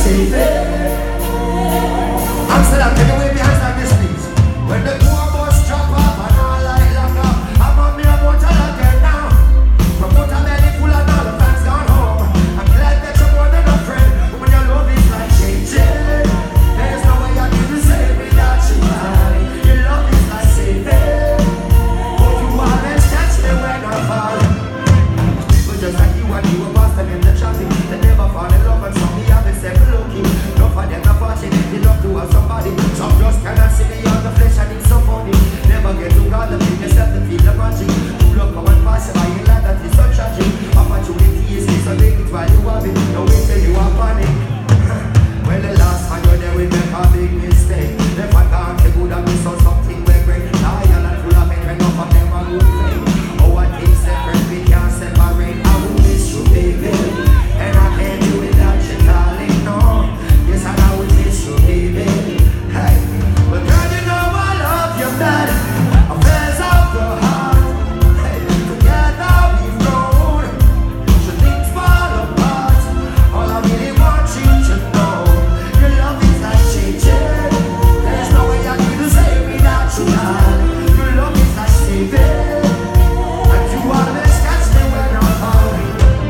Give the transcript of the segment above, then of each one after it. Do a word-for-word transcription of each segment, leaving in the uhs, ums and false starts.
saving. Amsterdam, take away behind like this, please. When the tour bus drop off and all like lock up, I'm on me about to lock it now. Promote a belly full of all the fans gone home. I'm glad that you're more than a friend. When your love is like changing, there's no way I can save me that you lie. Your love is like saving. But you always catch me when I fall. People just like you and you were past them in the traffic. They never fall in love and some me have a second looking. No for them not fortunate enough to have somebody. Some just cannot see me on the flesh and it's so funny. Never get to God the feel yourself to feel the magic. True love come and pass by your life, that is so tragic. Opportunity is this, so take it while you have it. Don't wait till you are panic. Well, the last time you're there we make a big mistake. Never can't be good and miss out something we're great. Lion and full of men, enough of them are good thing. Oh, what things separate, we can't separate. I will miss you, baby, and I can't do without you, darling, no. Yes, and I will miss you, baby. Hey, but girl, you know I love you, man. Affairs of the heart. Hey, together we've grown. Should things fall apart? All I really want you to know, your love is like changing. There's no way I can say without you, man. Your love is like saving, and you always catch me when I'm falling.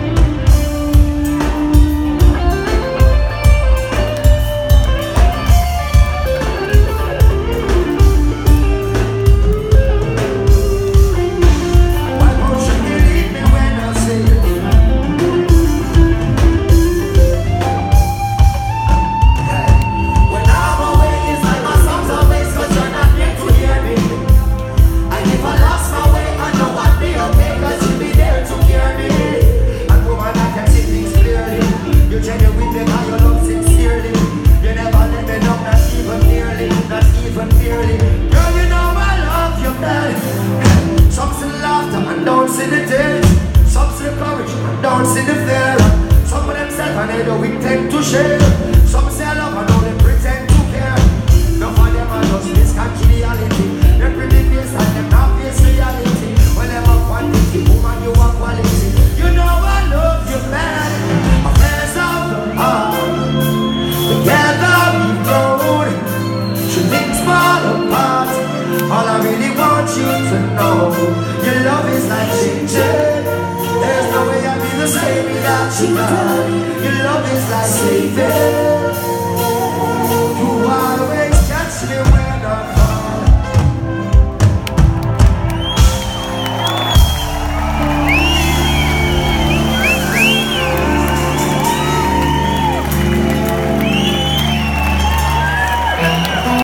Why won't you believe me when I say it? Hey, when I'm away, it's like my songs are waste, 'cause you're not here to hear me. And if I lost my way, I know I'd be okay, 'cause you'll be there to hear me. And woman, I can see things clearly. You genuine me, and you love sincerely. You never let me down, not even nearly, not even nearly. Girl, you know I love you, man. Some see the laughter and don't see the tears. Some see the courage and don't see the fear. Some of them self-made we tend to share. Some say I love and only pretend to care. None of them are just miscatch reality. They pretty face and them not face reality. When them a quantity, woman you a quality. You know I love you, man. Affairs of the heart. Together we've grown. Should things fall apart? All I really want you to know, your love is like changing. There's no way I'd be the same without you, girl. Your love is like saving.